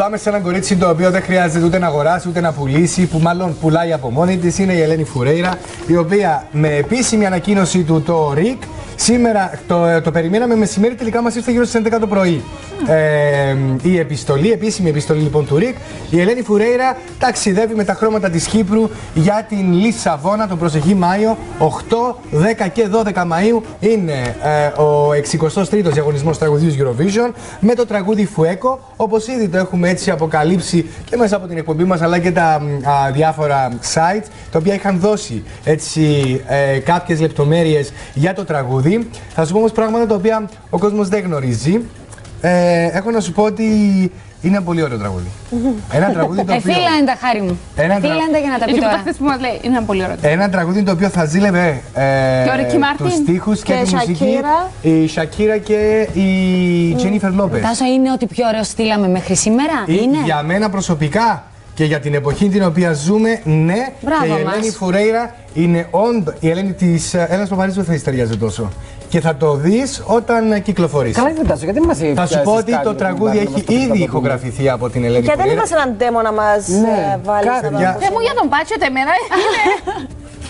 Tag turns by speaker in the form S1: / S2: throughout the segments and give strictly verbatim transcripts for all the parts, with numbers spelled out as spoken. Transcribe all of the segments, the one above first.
S1: πάμε σε έναν κορίτσι το οποίο δεν χρειάζεται ούτε να αγοράσει ούτε να πουλήσει, που μάλλον πουλάει από μόνη της. Είναι η Ελένη Φουρέιρα, η οποία με επίσημη ανακοίνωση του το ΡΙΚ σήμερα το, το περιμέναμε μεσημέρι, τελικά μας ήρθε γύρω στις έντεκα το πρωί. Ε, η επιστολή, επίσημη επιστολή λοιπόν του ΡΙΚ. Η Ελένη Φουρέιρα ταξιδεύει με τα χρώματα της Κύπρου για την Λισαβόνα τον προσεχή Μάιο. οκτώ, δέκα και δώδεκα Μαΐου είναι ε, ο εξηκοστός τρίτος διαγωνισμός τραγουδιού Eurovision με το τραγούδι Φουέκο. Όπως ήδη το έχουμε έτσι αποκαλύψει και μέσα από την εκπομπή μας, αλλά και τα α, διάφορα sites τα οποία είχαν δώσει έτσι ε, κάποιες λεπτομέρειες για το τραγούδι. Θα σου πω όμως πράγματα τα οποία ο κόσμος δεν γνωρίζει. Ε, έχω να σου πω ότι είναι ένα πολύ ωραίο τραγούδι. Ένα τραγούδι το οποίο...
S2: Εφίλα είναι τα χάρη μου.
S1: Ένα
S2: Εφίλα είναι τα για να τα πει τώρα.
S3: Αυτές που μας λέει, είναι ένα πολύ ωραίο.
S1: Ένα τραγούδι το οποίο θα ζήλευε ε, τους στίχους και, και τη μουσική. Η Σακύρα και η Τζένιφερ Λόπες.
S2: Τάσο, είναι ότι πιο ωραίο στείλαμε μέχρι σήμερα.
S1: Ε, είναι. Για μένα προσωπικά και για την εποχή την οποία ζούμε, ναι.
S2: Μπράβο,
S1: και η Ελένη
S2: μας.
S1: Φουρέιρα είναι όντω. Η Ελένη της Έλληνας Παπαρίζου δεν θα της ταιριάζει τόσο. Και θα το δεις όταν κυκλοφορήσει.
S4: Καλά, δεν γιατί μας έχει.
S1: Θα σου πω ότι το τραγούδι έχει ήδη ηχογραφηθεί από την Ελένη
S5: Γιατί
S1: Φουρέιρα.
S5: δεν είπες έναν ντέμο να μας
S4: Ναι,
S5: βάλεις
S1: κάτι,
S5: εδώ.
S1: για-
S3: Δεν μου για τον Πάτσιο εμένα είναι.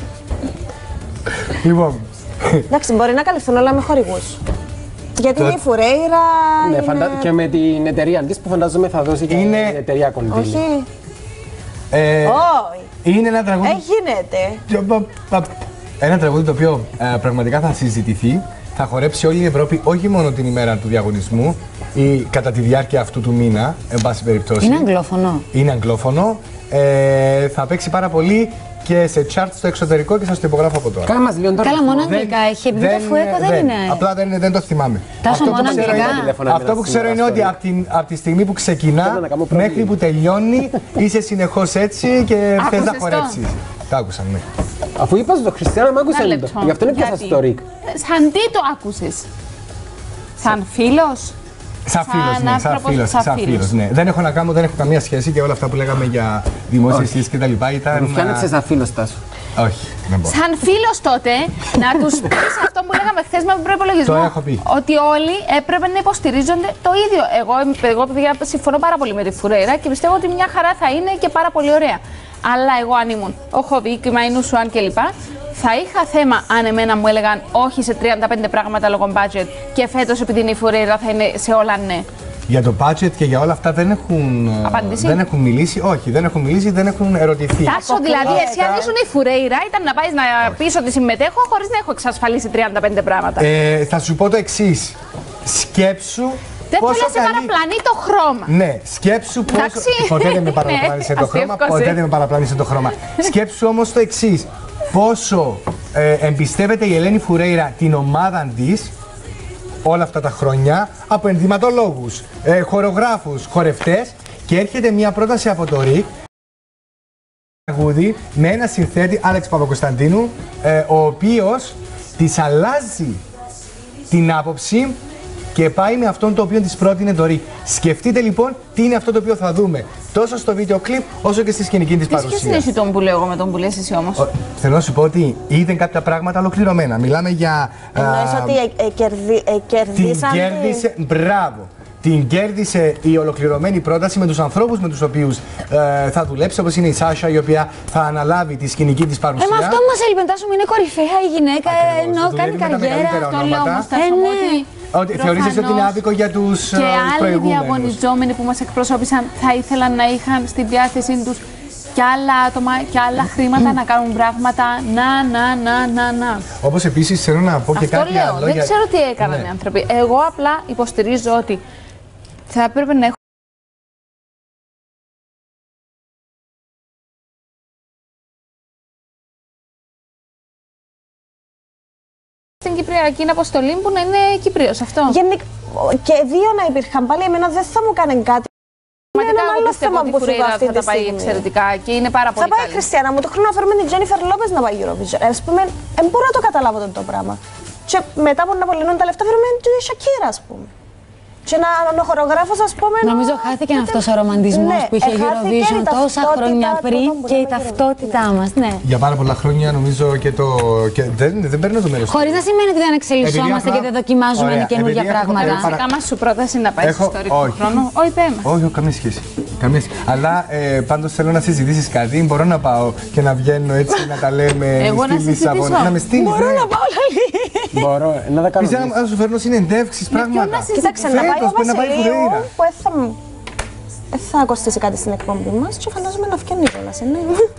S1: Λοιπόν,
S5: Εντάξει, μπορεί να καλυφθούν όλα με χορηγούς. Γιατί
S1: Το-
S5: είναι η Φουρέιρα.
S4: Ναι,
S5: είναι...
S4: φαντα... και με την εταιρεία της που φαντάζομαι θα δώσει και
S1: Είναι-
S4: η εταιρεία κονδύλι.
S5: Όχι.
S1: ε,
S5: Όχι.
S1: είναι ένα τραγούδι.
S5: Ε, γίνεται.
S1: Ένα τραγούδι το οποίο ε, πραγματικά θα συζητηθεί, θα χορέψει όλη η Ευρώπη, όχι μόνο την ημέρα του διαγωνισμού ή κατά τη διάρκεια αυτού του μήνα, εν πάση περιπτώσει.
S2: Είναι αγγλόφωνο.
S1: Είναι αγγλόφωνο. Ε, θα παίξει πάρα πολύ και σε charts στο εξωτερικό και σας το υπογράφω από τώρα.
S4: Κάνα μας λίγο τώρα.
S2: Καλά, μόνο
S1: Δεν-
S2: αγγλικά έχει, επειδή το Φουέκο δεν είναι.
S1: Απλά δεν, δεν το θυμάμαι.
S2: Τάσο,
S1: Αυτό που
S2: μόνο
S1: ξέρω
S2: αγγλικά.
S1: είναι-
S4: Τηλέφωνα
S1: Αυτό
S4: με
S1: που
S4: ένα
S1: ξέρω είναι ότι
S4: σύμβουλο
S1: από, την, από τη στιγμή που ξεκινά
S4: Θέλω να κάνω πρώτη.
S1: μέχρι που τελειώνει είσαι συνεχώς έτσι και θες να
S3: Άκουσες το?
S1: χορέψεις. Το άκουσαν, ναι.
S4: Αφού είπα στο Χριστιανό, μ' άκουσε
S3: Ένα
S4: το.
S3: λεπτό.
S4: Γι' αυτό είναι πιάσα
S3: Γιατί?
S4: στο ΡΙΚ.
S3: Σαν τι το άκουσες. Σαν φίλος.
S1: Σαν
S3: Σαν
S1: φίλος, ναι, σαν
S3: άνθρωπος,
S1: φίλος,
S3: σαν
S1: σαν
S3: φίλος.
S1: φίλος, ναι. Δεν έχω να κάνω, δεν έχω καμία σχέση και όλα αυτά που λέγαμε για δημόσιες σχέσεις και τα λοιπά ήταν...
S4: Μου φτιάνεξε σαν φίλος Τάσο.
S1: Όχι, δεν μπορώ.
S3: Σαν φίλος τότε, να τους πεις αυτό που λέγαμε χθες με τον προϋπολογισμό.
S1: Το έχω πει.
S3: Ότι όλοι έπρεπε να υποστηρίζονται το ίδιο. Εγώ, εγώ παιδιά, συμφωνώ πάρα πολύ με τη Φουρέιρα και πιστεύω ότι μια χαρά θα είναι και πάρα πολύ ωραία. Αλλά εγώ αν ήμουν ο Χοβίκ, η Μαϊνού Σουάν κλπ. Θα είχα θέμα αν εμένα μου έλεγαν όχι σε τριάντα πέντε πράγματα λόγω budget και φέτος επειδή είναι η Φουρέιρα θα είναι σε όλα ναι.
S1: Για το budget και για όλα αυτά δεν έχουν, ε,
S3: Απάντηση.
S1: δεν έχουν μιλήσει, όχι, δεν έχουν μιλήσει, δεν έχουν ερωτηθεί.
S3: Τάσο, δηλαδή, εσύ αν ήσουν η Φουρέιρα ήταν να πάει να πεις ότι συμμετέχω χωρίς να έχω εξασφαλίσει τριάντα πέντε πράγματα.
S1: Ε, θα σου πω το εξής. Σκέψου
S3: Δεν
S1: πόσο
S3: θέλω να σε
S1: καλή-
S3: παραπλανεί το χρώμα.
S1: Ναι, σκέψου πόσο.
S3: Εντάξει.
S1: Ποτέ δεν με παραπλάνησε
S3: Ναι,
S1: το χρώμα.
S3: αστείευκος,
S1: Ποτέ
S3: ε.
S1: δεν με παραπλάνησε το χρώμα. Σκέψου όμως το εξής. Πόσο ε, εμπιστεύεται η Ελένη Φουρέιρα την ομάδα της όλα αυτά τα χρόνια από ενδυματολόγους, ε, χορογράφους, χορευτές και έρχεται μια πρόταση από το ΡΙΚ τραγούδι με ένα συνθέτη, Άλεξ Παπακοσταντίνου, ε, ο οποίος της αλλάζει την άποψη και πάει με αυτόν το οποίο της πρότεινε το ΡΙΚ. Σκεφτείτε λοιπόν τι είναι αυτό το οποίο θα δούμε τόσο στο βίντεο κλιπ όσο και στη σκηνική της
S3: Τι σχέση είναι
S1: παρουσίας.
S3: εσύ τον που λέω εγώ με τον που λες εσύ όμως.
S1: Ο- Θέλω να σου πω ότι είδε κάποια πράγματα ολοκληρωμένα. Μιλάμε για.
S5: Εννοείς
S1: α,
S5: ότι ε, ε, κερδί- ε,
S1: την
S5: κερδίσαν. τη-
S1: κέρδισε. Μπράβο! Την κέρδισε η ολοκληρωμένη πρόταση με τους ανθρώπους με τους οποίους ε, θα δουλέψει, όπως είναι η Σάσα, η οποία θα αναλάβει τη σκηνική της
S2: Ε,
S1: παρουσία.
S2: μα αυτό μας έλειπε, Τάσο μου, είναι κορυφαία η γυναίκα,
S1: Ακριβώς,
S2: ενώ
S1: δουλεύει
S2: κάνει
S1: με τα
S2: καριέρα.
S1: μεγαλύτερα
S3: Το λέω
S1: ονόματα.
S3: όμως Τάσο
S2: Ε,
S3: μου
S2: ναι.
S3: ότι
S1: Ότι θεωρείς ότι είναι άδικο για τους ε,
S3: και άλλοι
S1: προηγούμενους.
S3: διαγωνιζόμενοι που μας εκπροσώπησαν θα ήθελαν να είχαν στην διάθεσή τους και άλλα άτομα και άλλα χρήματα να κάνουν πράγματα. Να, να, να, να, να.
S1: Όπως επίσης θέλω να πω και
S3: Αυτό
S1: κάτι
S3: λέω.
S1: άλλο.
S3: Δεν
S1: για-
S3: ξέρω τι έκαναν
S1: Ναι.
S3: οι άνθρωποι. Εγώ απλά υποστηρίζω ότι θα έπρεπε να έχω στην Κυπριακή αποστολή που να είναι Κυπρioς αυτό.
S5: Γενικ- Και δύο να υπήρχαν πάλι, εμένα δεν θα μου κάνουν κάτι. Είναι
S3: Πραγματικά
S5: ένα
S3: εγώ
S5: άλλο
S3: πιστεύω
S5: θέμα
S3: ότι η
S5: που φύγω
S3: Φουρέιρα
S5: αυτή
S3: θα
S5: τη
S3: τα πάει
S5: στιγμή.
S3: εξαιρετικά και είναι πάρα
S5: Θα
S3: πολύ
S5: πάει η
S3: καλή.
S5: Χριστιανά μου, το χρόνο να φέρουμε την Τζένιφερ Λόπες να πάει Eurovision. Ας πούμε, δεν μπορώ να το καταλάβω το, το πράγμα. Και μετά από να απολυνούν τα λεφτά, φέρουμε την Σακύρα, ας πούμε. Και ένα χορογράφος, ας πούμε.
S2: Νομίζω χάθηκε αυτός ο ρομαντισμός
S5: Ναι,
S2: που είχε
S5: εχάθηκε
S2: Eurovision
S5: η
S2: τόσα
S5: ταυτότητα
S2: χρόνια
S5: του
S2: πριν
S5: τόπου
S2: και η
S5: που λέμε
S2: ταυτότητά μας. Ναι.
S1: Για πάρα πολλά χρόνια νομίζω και το. Και δεν, δεν παίρνω το μέρο.
S2: Χωρίς να σημαίνει ότι δεν εξελισσόμαστε
S1: Επειδή
S2: και
S1: απλά-
S2: δεν δοκιμάζουμε
S1: Ωραία,
S2: καινούργια
S1: επειδή έχω-
S2: πράγματα.
S1: έχω παρα-
S3: Κάμα σου πρόταση να πάει
S1: Έχω-
S3: στο ιστορικό
S1: όχι.
S3: χρόνο. Όχι, πέ μας.
S1: Όχι, όχι, καμία σχέση. Καμία σχέση. Αλλά ε, πάντω θέλω να συζητήσει κάτι. Μπορώ να πάω και να βγαίνω έτσι να τα λέμε.
S3: Εγώ να
S1: στη
S3: συζητήσω.
S1: Λισαβόνα. Να με στείλει.
S5: Μπορώ να πάω λαλή.
S4: Μπορώ, να τα κάνω.
S1: Πιστεύω να σου φέρνω συνεντεύξει πράγματα.
S5: Κοίταξε, να πάει
S1: Φέτος,
S5: ο
S1: πρέπει να πάει η
S5: Βασιλείου
S1: Φουρέιρα.
S5: που δεν θα, δεν θα κοστίσει κάτι στην εκπομπή μας και φαντάζομαι να φτιάξει κιόλας, ναι.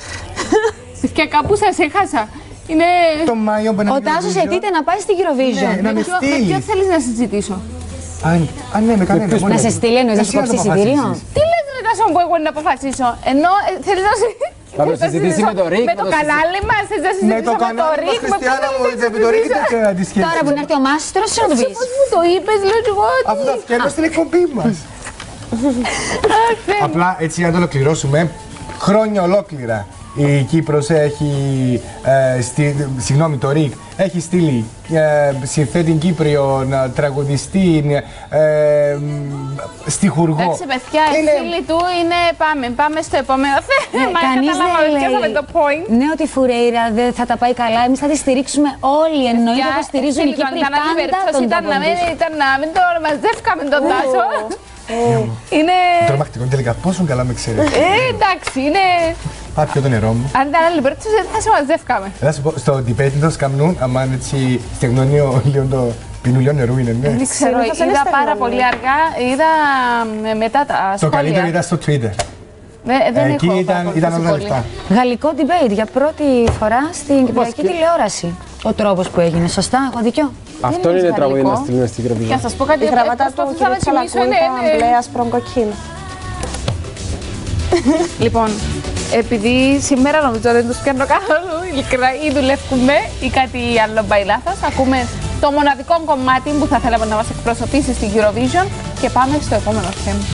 S3: Και κάπου σας έχασα. Είναι...
S1: Το Μάιο που είναι
S2: Ο
S1: το
S2: Τάσος
S1: Eurovision.
S2: αιτείται να πάει στην Eurovision.
S1: Ναι, να με
S3: Ποιο- Με
S1: στείλει.
S3: ποιο θέλεις να συζητήσω.
S1: Α, α, ναι, με κανένα. μόνο
S2: Να σε
S1: του.
S2: στείλει, εννοείς να
S1: Εσύ
S2: σου κόψει
S1: το
S2: εισιτήριο.
S1: αποφασίσεις.
S3: Τι λες ρε Τάσο που εγώ να αποφασίσω. Ενώ ε, θέλεις να συ-
S4: Θα το
S3: θέλεις να
S4: συζητήσει
S3: συζητήσω
S4: με το Ρικ,
S3: Με
S4: να
S3: το
S4: το
S3: κανάλι μας, θέλεις να
S1: Με
S3: συζητήσω
S1: το
S3: με το
S1: κανάλι μας,
S3: Ρικ. με
S1: Χριστιανά
S3: ποιον
S1: μου,
S3: θέλεις να
S1: με το Ρικ
S3: συζητήσω.
S1: δεν ξέρω τι σχέση.
S2: Τώρα που είναι έρθει ο Μάστρος, να του πεις.
S3: Πώς μου το είπες, λέω και εγώ ότι...
S1: Αυτό θα φτιάχνω στην εκπομπή μας.
S3: Αχ, Θεέ μου.
S1: Απλά έτσι για να το ολοκληρώσουμε, χρόνια ολόκληρα η Κύπρος έχει, ε, στη, συγγνώμη, το ΡΙΚ έχει στείλει ε, συνθέτη Κύπριο, τραγουδιστή, ε, στιχουργό.
S3: Εντάξει, παιδιά, η
S1: Είναι-
S3: φίλη του είναι. Πάμε, πάμε στο επόμενο θέμα. Μα
S2: Κανείς
S3: καταλάβαμε,
S2: δεν
S3: πιάσαμε
S2: λέει
S3: το point.
S2: ναι ότι η Φουρέιρα δεν θα τα πάει καλά. Εμείς θα τη στηρίξουμε όλοι. Εννοείται θα στηρίζουν οι Κύπροι πάντα τον
S3: ήταν
S2: τόπο
S3: να μην,
S2: τους.
S3: ήταν να μην το μαζεύκαμε τον Τάσο. Είναι.
S1: Τρομακτικό τελικά, πόσο καλά με ξέρει.
S3: Ε, εντάξει, είναι.
S1: Πάρ' πιω το νερό μου.
S3: Αν ήταν άλλη περίπτωση, δεν θα σε μαζεύκαμε.
S1: Θα σου πω, στο debate δεν το σκαμνούν, άμα έτσι στεγνώνει ο λίγο το πινουλιό νερού είναι, ναι.
S3: Δεν ξέρω,
S5: Συνήθως είναι
S3: είδα
S5: στεγνωμένο.
S3: πάρα πολύ αργά. Είδα ε, μετά τα
S1: Το
S3: σχόλια.
S1: καλύτερο ήταν στο Twitter.
S3: Δεν, δεν
S1: Εκεί
S3: έχω
S1: ήταν,
S3: παρακολουθήσει
S1: ήταν όλα
S3: πολύ.
S1: λεφτά.
S2: Γαλλικό debate για πρώτη φορά στην κυπριακή τηλεόραση. Ο τρόπος που έγινε. Σωστά, έχω δίκιο.
S4: Αυτό
S3: είναι
S4: είναι τραγούδι
S3: γαλλικό.
S4: να στείλουμε στην
S3: Και να
S4: Eurovision.
S3: σας πω κάτι.
S5: Η γραβάτα του
S3: προσπαθούσα να
S5: κ. Τσαλακού
S3: θυμίσω, ναι,
S5: ήταν
S3: ναι.
S5: μπλε άσπρο κοκκίνο.
S3: Λοιπόν, επειδή σήμερα νομίζω δεν τους πιάνω καθόλου, ειλικρινά ή δουλεύουμε ή κάτι άλλο πάει λάθος, ακούμε το μοναδικό κομμάτι που θα θέλαμε να μας εκπροσωπήσει στην Eurovision και πάμε στο επόμενο θέμα.